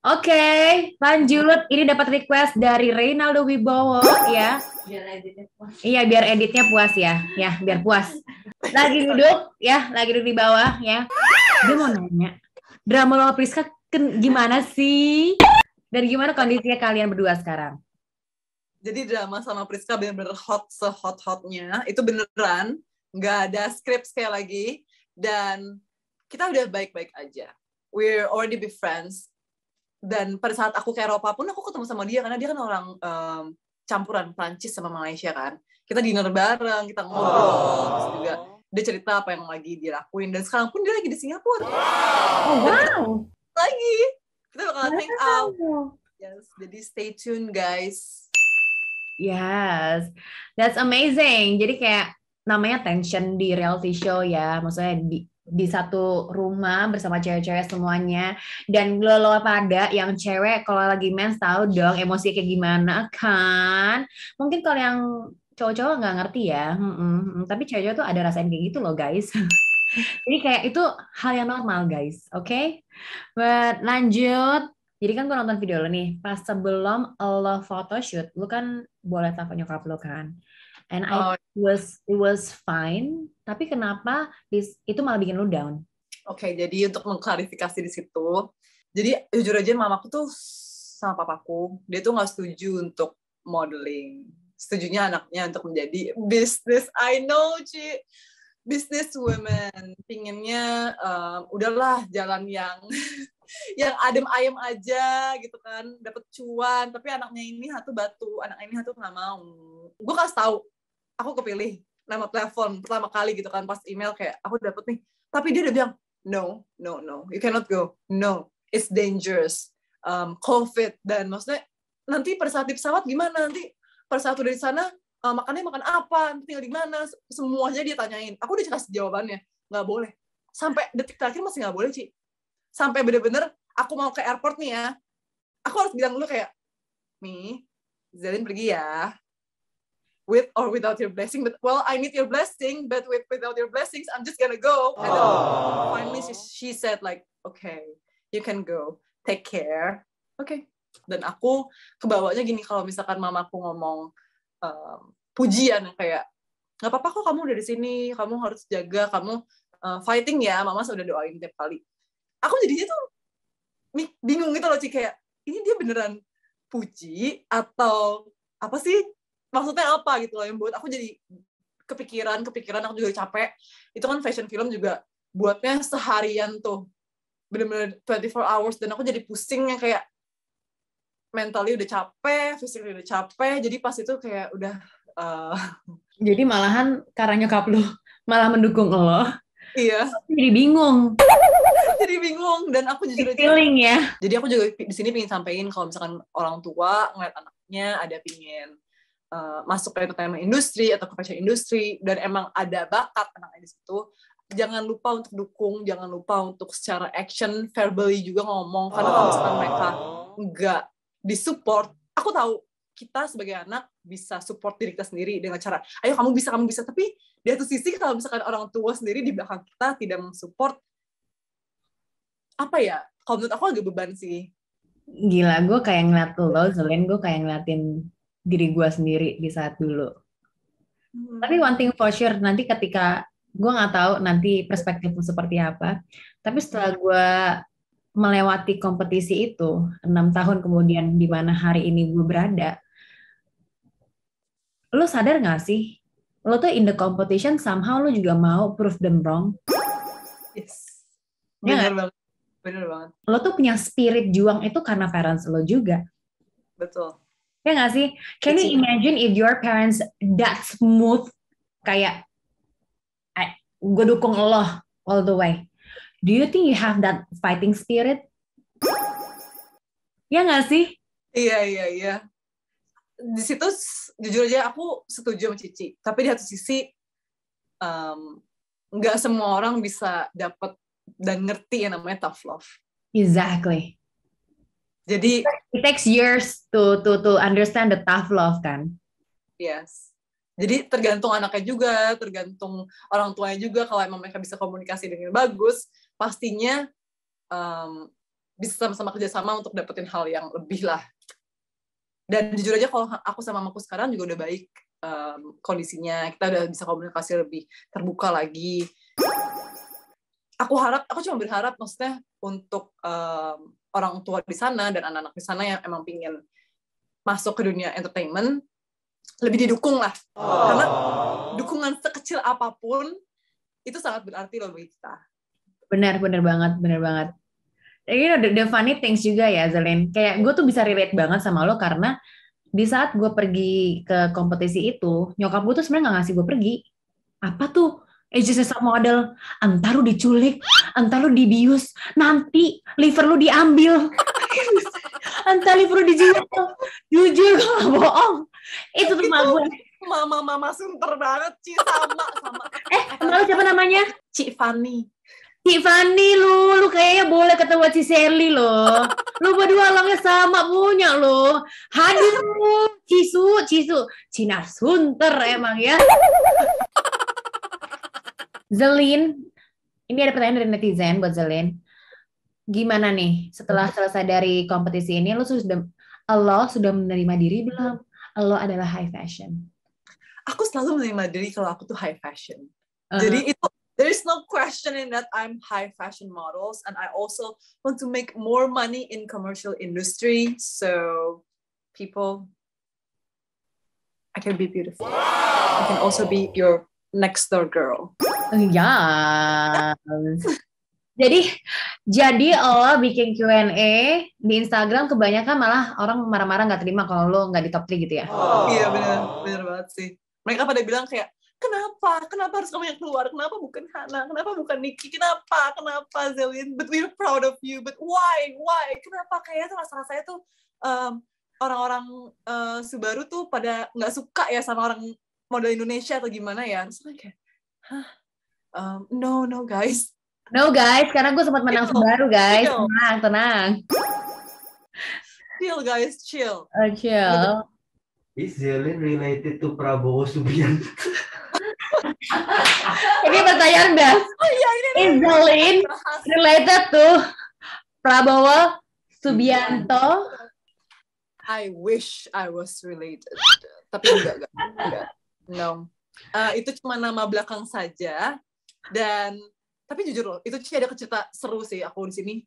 Oke, lanjut. Ini dapat request dari Reynaldo Wibowo ya. Biar editnya puas. Iya, biar editnya puas ya. Ya, biar puas. Lagi duduk ya, lagi duduk di bawah ya. Dia mau nanya, drama lo Priska gimana sih? Dan gimana kondisinya kalian berdua sekarang? Jadi drama sama Priska bener-bener hot, sehot-hotnya. Itu beneran. Nggak ada skrip sekali lagi. Dan kita udah baik-baik aja. We're already be friends. Dan pada saat aku ke Eropa pun, aku ketemu sama dia. Karena dia kan orang campuran Prancis sama Malaysia kan. Kita dinner bareng, kita ngobrol. Terus juga dia cerita apa yang lagi dia lakuin. Dan sekarang pun dia lagi di Singapura. Oh, wow. Lagi. Kita bakalan hang out. Yes, jadi stay tuned guys. Yes, that's amazing. Jadi kayak namanya tension di reality show ya. Maksudnya di satu rumah bersama cewek-cewek semuanya. Dan lo pada yang cewek kalau lagi mens tahu dong emosi kayak gimana kan. Mungkin kalau yang cowok-cowok nggak ngerti ya. Tapi cewek-cewek tuh ada rasain kayak gitu loh guys. Jadi kayak itu hal yang normal guys. Oke? But lanjut. Jadi kan gue nonton video lo nih, pas sebelum lo photoshoot, lo kan boleh telepon nyokap lo kan. And it was fine, tapi kenapa itu malah bikin lo down? Oke, jadi untuk mengklarifikasi di situ, jadi jujur aja mamaku tuh sama papaku, dia tuh nggak setuju untuk modeling. Setujunya anaknya untuk menjadi business. I know, Ci. Business women. Pinginnya udahlah jalan yang yang adem ayem aja gitu kan, dapat cuan, tapi anaknya ini hatu batu, anaknya ini hatu nggak mau. Gue kasih tahu, aku kepilih nama telepon pertama kali gitu kan, pas email kayak aku dapet nih, tapi dia udah bilang no, you cannot go, no, it's dangerous, COVID, dan maksudnya nanti pada saat di pesawat gimana, nanti pada saat udah di sana makannya makan apa, tinggal di mana, semuanya dia tanyain. Aku udah kasih jawabannya, nggak boleh, sampai detik terakhir masih nggak boleh, Ci. Sampai bener-bener aku mau ke airport nih ya, aku harus bilang dulu kayak, Mi, Zelin pergi ya, with or without your blessing, but well, I need your blessing, but without your blessings, I'm just gonna go. And then finally she said like, okay, you can go, take care, okay. Dan aku kebawanya gini, kalau misalkan mamaku ngomong pujian kayak, nggak apa-apa kok kamu udah di sini, kamu harus jaga, kamu fighting ya, mama sudah doain tiap kali. Aku jadinya tuh bingung gitu loh, Ci, kayak ini dia beneran puji atau apa sih, maksudnya apa gitu loh, yang buat aku jadi kepikiran, aku juga capek. Itu kan fashion film juga buatnya seharian tuh, bener-bener 24 hours, dan aku jadi pusing yang kayak mentally udah capek, physically udah capek, jadi pas itu kayak udah jadi malahan karena nyokap lo malah mendukung lo. Iya. Jadi bingung. Dan aku jujur aja. Feeling ya. Jadi aku juga di sini pengen sampein kalau misalkan orang tua ngeliat anaknya ada pingin masuk ke entertainment industry atau ke fashion industry dan emang ada bakat anaknya di situ, jangan lupa untuk dukung, jangan lupa untuk secara action, verbally juga ngomong, karena kalau misalkan mereka nggak disupport, aku tahu kita sebagai anak bisa support diri kita sendiri dengan cara, ayo kamu bisa, tapi di satu sisi kalau misalkan orang tua sendiri di belakang kita tidak mensupport, apa ya, kalau menurut aku agak beban sih. Gila, gue kayak ngeliat lo, Zelin, gue kayak ngeliatin diri gue sendiri di saat dulu. Tapi one thing for sure, nanti ketika, gue gak tahu nanti perspektifmu seperti apa, tapi setelah gue melewati kompetisi itu, 6 tahun kemudian di mana hari ini gue berada, lo sadar gak sih? Lo tuh in the competition, somehow lo juga mau prove them wrong. Yes. Ya Bener banget. Lo tuh punya spirit juang itu karena parents lo juga. Betul. Ya nggak sih? Can you imagine if your parents that smooth, kayak gue dukung lo all the way. Do you think you have that fighting spirit? Ya nggak sih? Iya. Di situ jujur aja aku setuju sama Cici. Tapi di satu sisi nggak semua orang bisa dapat dan ngerti yang namanya tough love. Exactly. Jadi it takes years to understand the tough love kan. Yes. Jadi tergantung anaknya juga, tergantung orang tuanya juga. Kalau emang mereka bisa komunikasi dengan bagus, pastinya bisa sama-sama kerjasama untuk dapetin hal yang lebih lah. Dan jujur aja kalau aku sama mamaku sekarang juga udah baik kondisinya, kita udah bisa komunikasi lebih terbuka lagi. Aku cuma berharap maksudnya untuk orang tua di sana dan anak-anak di sana yang emang pingin masuk ke dunia entertainment lebih didukung lah. Karena dukungan sekecil apapun itu sangat berarti loh bagi kita. Benar banget. The funny things juga ya, Zelin. Kayak gue tuh bisa relate banget sama lo karena di saat gue pergi ke kompetisi itu, nyokap gue tuh sebenarnya nggak ngasih gue pergi. Apa tuh? Just as a model, entar lu diculik, entar lu dibius, nanti liver lu diambil, entar liver lu dijual. Jujur, gue gak bohong. Itu tuh mak gue. Mama sunter banget, Ci, sama. Emang siapa namanya? Cik Fanny. Cik Fanny lu kayaknya boleh ketemu Ci Sally lo. Lu berdua orangnya sama punya lo. Haduh, Cisu, Cina Sunter emang ya. Zelin, ini ada pertanyaan dari netizen buat Zelin. Gimana nih setelah selesai dari kompetisi ini, Allah sudah menerima diri belum? Allah adalah high fashion. Aku selalu menerima diri kalau aku tuh high fashion. Jadi itu there is no question in that I'm high fashion models, and I also want to make more money in commercial industry. So people, I can be beautiful. I can also be your next door girl. Ya. Jadi Allah bikin Q&A di Instagram, kebanyakan malah orang marah-marah nggak terima kalau lo nggak di top 3 gitu ya. Iya benar banget sih. Mereka pada bilang kayak, kenapa harus kamu yang keluar? Kenapa bukan Hana? Kenapa bukan Nikki? Kenapa Zelin? But we're proud of you. But why? Kenapa? Kayaknya tuh rasa-rasanya tuh orang-orang Subaru tuh pada nggak suka ya sama orang model Indonesia atau gimana ya? Terus kayak, no guys. No guys, karena gue sempat menang Subaru guys. Tenang. Chill guys, chill. Chill. Is Zelin related to Prabowo Subianto? Ini pertanyaan dah. Is Zelin related to Prabowo Subianto? I wish I was related. Tapi enggak. No. Itu cuma nama belakang saja. Dan tapi jujur loh, itu sih ada cerita seru sih aku di sini.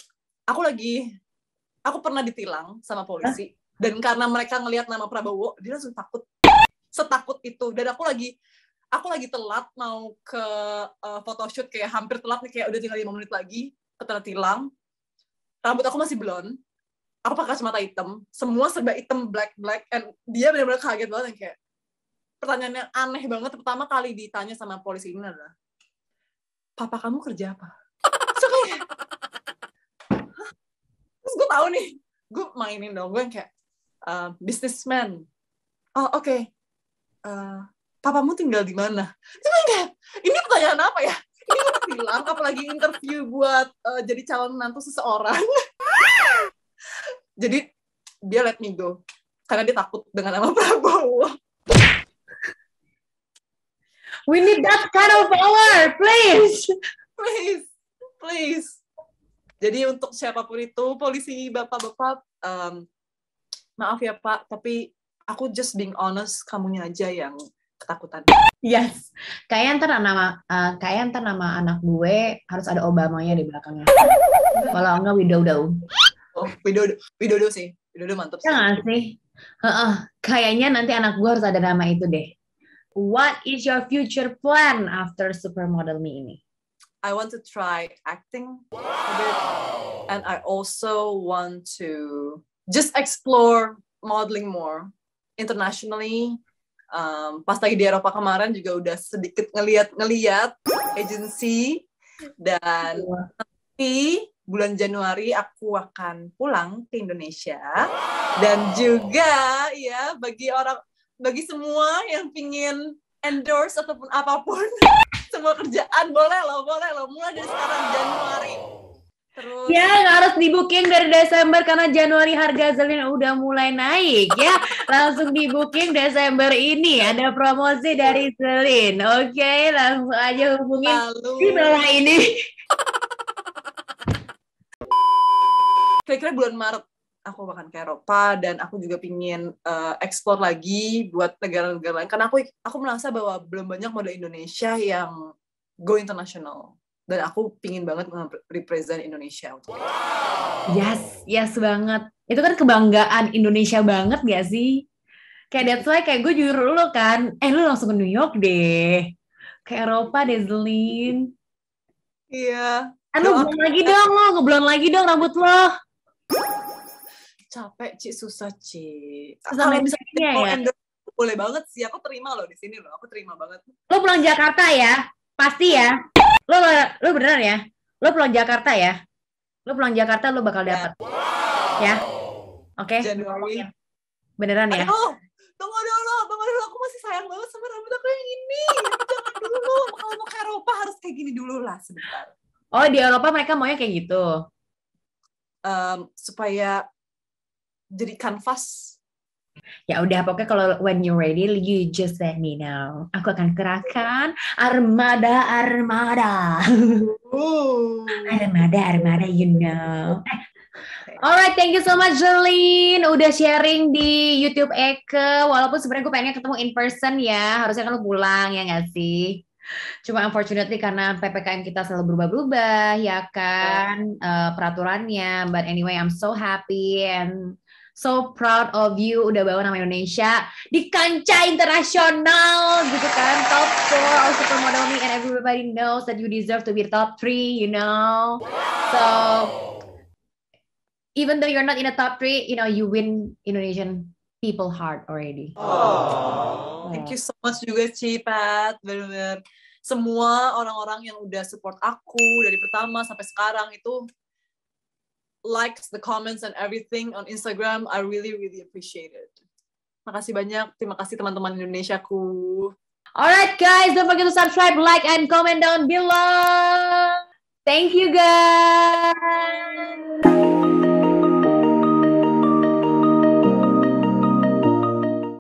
Aku pernah ditilang sama polisi, dan karena mereka ngelihat nama Prabowo, dia langsung takut, setakut itu. Dan aku lagi telat mau ke photoshoot, kayak hampir telat nih, kayak udah tinggal 5 menit lagi, ketika tilang. Rambut aku masih blonde, aku pakai kacamata hitam, semua serba hitam, black, and dia benar-benar kaget banget, yang kayak pertanyaan yang aneh banget. Pertama kali ditanya sama polisi ini adalah, papa kamu kerja apa? So kayak, terus gue tahu nih, gue mainin dong, gue yang kayak businessman. Oh oke. Papamu tinggal di mana? Terus kayak, ini pertanyaan apa ya? Ini gue bilang, apalagi interview buat jadi calon menantu seseorang. Jadi dia let me go karena dia takut dengan nama Prabowo. We need that kind of power, please. Jadi untuk siapapun itu, polisi, bapak-bapak, maaf ya Pak, tapi aku just being honest, kamunya aja yang ketakutan. Yes. Kayak ntar nama anak gue harus ada Obamanya di belakangnya. Kalau enggak Widodo. Oh, Widodo sih. Widodo mantap sih. Ya nggak sih? Kayaknya nanti anak gue harus ada nama itu deh. What is your future plan after Supermodel Me ini? I want to try acting a bit, and I also want to just explore modeling more internationally. Pas lagi di Eropa kemarin juga udah sedikit ngeliat agency, dan nanti bulan Januari aku akan pulang ke Indonesia, dan juga ya bagi semua yang pingin endorse ataupun apapun, semua kerjaan boleh loh, mulai dari sekarang Januari. Terus ya nggak harus di-booking dari Desember karena Januari harga Zelin udah mulai naik ya. Langsung di-booking Desember ini, ada promosi dari Zelin. Oke, langsung aja hubungin di bawah ini. kira-kira bulan Maret aku akan ke Eropa, dan aku juga pingin explore lagi buat negara-negara lain, karena aku merasa bahwa belum banyak model Indonesia yang go international, dan aku pingin banget represent Indonesia. Yes banget. Itu kan kebanggaan Indonesia banget gak sih? Kayak that's why kayak gue jujur lu kan, lu langsung ke New York deh. Ke Eropa deh, Zelin. Iya. Lu ngeblon lagi dong rambut lo. Capek, Ci, susah, Ci. Susah Kalau bisa ya? boleh banget sih, aku terima loh di sini loh, aku terima banget. Lo pulang Jakarta ya? Pasti ya? Lo beneran ya? Lo pulang Jakarta ya? Lo pulang Jakarta lo bakal dapat. Ya? Oke? Januari. Beneran ya? Aduh, tunggu dulu, aku masih sayang banget sama rambut aku yang ini. Jangan dulu, kalau mau ke Eropa harus kayak gini dulu lah sebentar. Oh, di Eropa mereka maunya kayak gitu? Supaya jadi kanvas. Ya udah, pokoknya kalau when you're ready, you just let me know. Aku akan kerahkan armada. Armada, you know. Alright, thank you so much, Jolene. Udah sharing di YouTube Eke. Walaupun sebenarnya gue pengen ketemu in person ya. Harusnya kan lo pulang, ya nggak sih? Cuma unfortunately karena PPKM kita selalu berubah-berubah, ya kan, peraturannya. But anyway, I'm so happy and so proud of you udah bawa nama Indonesia di kancah internasional gitu kan. Top 4 all supermodel me, and everybody knows that you deserve to be top 3, you know. So even though you're not in the top 3, you know, you win Indonesian people heart already. Thank you so much juga, Cipat. Benar-benar semua orang-orang yang udah support aku dari pertama sampai sekarang itu likes, the comments and everything on Instagram. I really appreciate it. Makasih banyak. Terima kasih teman-teman Indonesiaku. Alright guys, don't forget to subscribe, like, and comment down below. Thank you guys.